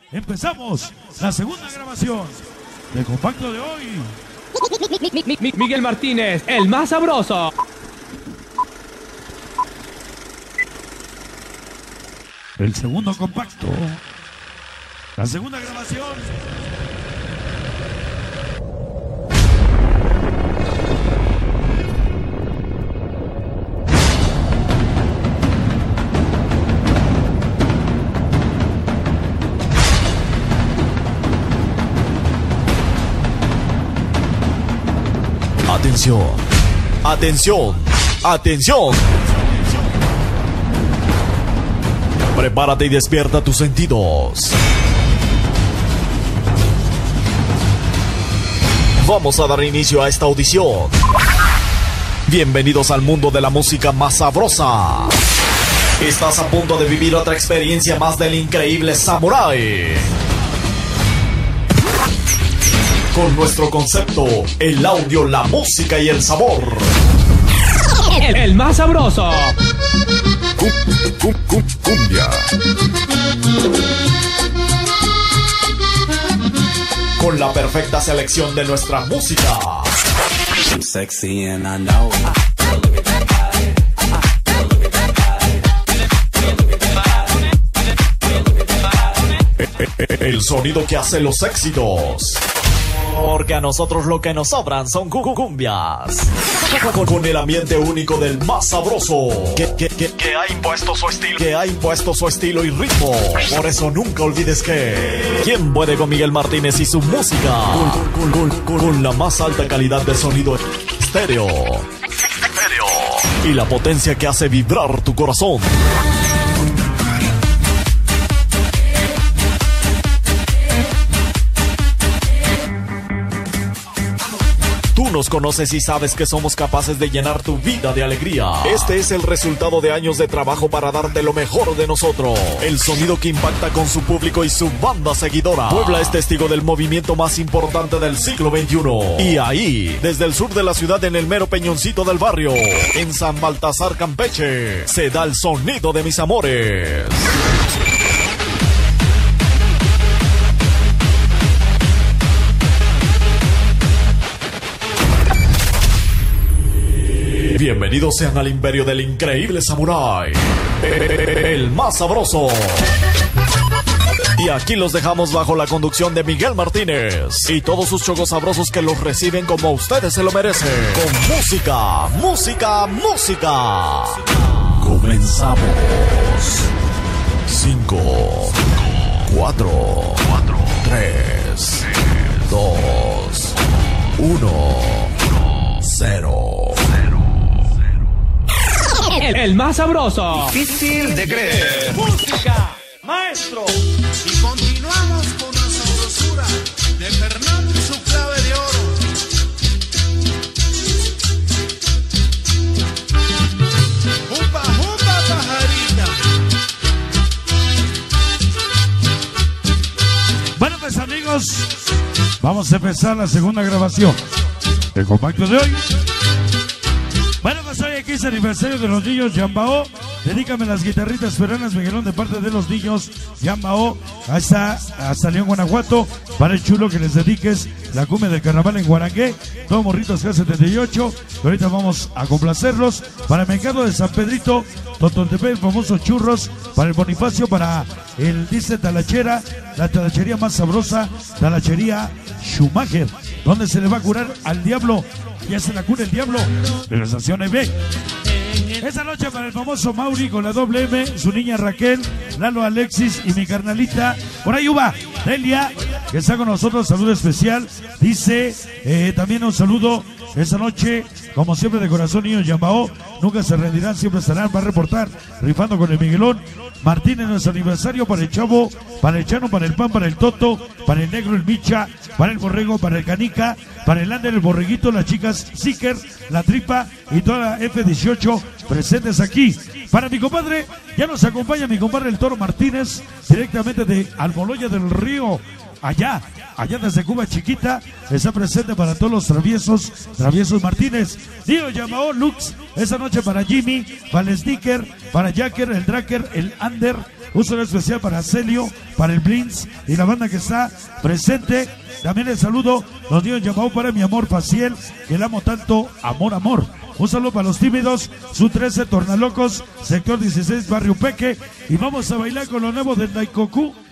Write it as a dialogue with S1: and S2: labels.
S1: empezamos la segunda grabación del compacto de hoy.
S2: Miguel Martínez, el más sabroso.
S1: El segundo compacto. La segunda grabación.
S3: Atención, atención, atención. Prepárate y despierta tus sentidos. Vamos a dar inicio a esta audición. Bienvenidos al mundo de la música más sabrosa. Estás a punto de vivir otra experiencia más del increíble Samurai. Con nuestro concepto, el audio, la música y el sabor.
S2: El más sabroso.
S3: Cumbia. Con la perfecta selección de nuestra música.
S4: I'm sexy and I know it.
S3: El sonido que hace los éxitos. Porque a nosotros lo que nos sobran son cumbias. Con el ambiente único del más sabroso. Que ha impuesto su estilo. Que ha impuesto su estilo y ritmo. Por eso nunca olvides que ¿quién puede con Miguel Martínez y su música? Con la más alta calidad de sonido estéreo. Y la potencia que hace vibrar tu corazón. Tú nos conoces y sabes que somos capaces de llenar tu vida de alegría. Este es el resultado de años de trabajo para darte lo mejor de nosotros. El sonido que impacta con su público y su banda seguidora. Puebla es testigo del movimiento más importante del siglo XXI. Y ahí, desde el sur de la ciudad, en el mero peñoncito del barrio, en San Baltasar, Campeche, se da el sonido de mis amores. Bienvenidos sean al imperio del increíble Samurai, el más sabroso. Y aquí los dejamos bajo la conducción de Miguel Martínez y todos sus chocos sabrosos que los reciben como ustedes se lo merecen. Con música, música, música. Comenzamos. 5, 4, 3, 2, 1, 0.
S2: El más sabroso.
S5: Difícil de creer.
S1: Música, maestro.
S5: Y continuamos con la sabrosura de Fernando y su clave de oro. Jumpa, jumpa, pajarita.
S1: Bueno, pues amigos, vamos a empezar la segunda grabación del compacto de hoy. Bueno, pues hoy aquí es el aniversario de los niños Yambao. Dedícame las guitarritas peruanas, Miguelón, de parte de los niños Yambao. Hasta León, Guanajuato. Para el chulo que les dediques la cumbia del carnaval en Guarangué. Todos morritos K78. Ahorita vamos a complacerlos. Para el mercado de San Pedrito, Totontepec, el famoso churros. Para el Bonifacio, para el dice Talachera, la talachería más sabrosa, Talachería Schumacher, donde se le va a curar al diablo. Ya se la cura el diablo de la estación EB. Esta noche para el famoso Mauri con la doble M, su niña Raquel, Lalo Alexis y mi carnalita, por ahí Uva, Delia, que está con nosotros, saludo especial. Dice también un saludo esta noche, como siempre de corazón, niños Yambao, nunca se rendirán, siempre estarán, va a reportar, rifando con el Miguelón. Martín en nuestro aniversario, para el Chavo, para el Chano, para el Pan, para el Toto, para el Negro, el Micha, para el Borrego, para el Canica, para el Ander, el Borreguito, las chicas Zicker, la Tripa y toda la F18 presentes aquí. Para mi compadre, ya nos acompaña mi compadre el Toro Martínez, directamente de Almoloya del Río, allá allá desde Cuba Chiquita, está presente para todos los traviesos Martínez. Dio Yamao Lux, esa noche para Jimmy, para el Sneaker, para Jacker, el Dracker, el Under. Un saludo especial para Celio, para el Blins y la banda que está presente. También el saludo los dio Yamao para mi amor Faciel, que le amo tanto, amor. Un saludo para los tímidos, su 13 Tornalocos, sector 16, Barrio Peque. Y vamos a bailar con lo nuevo del Daikoku.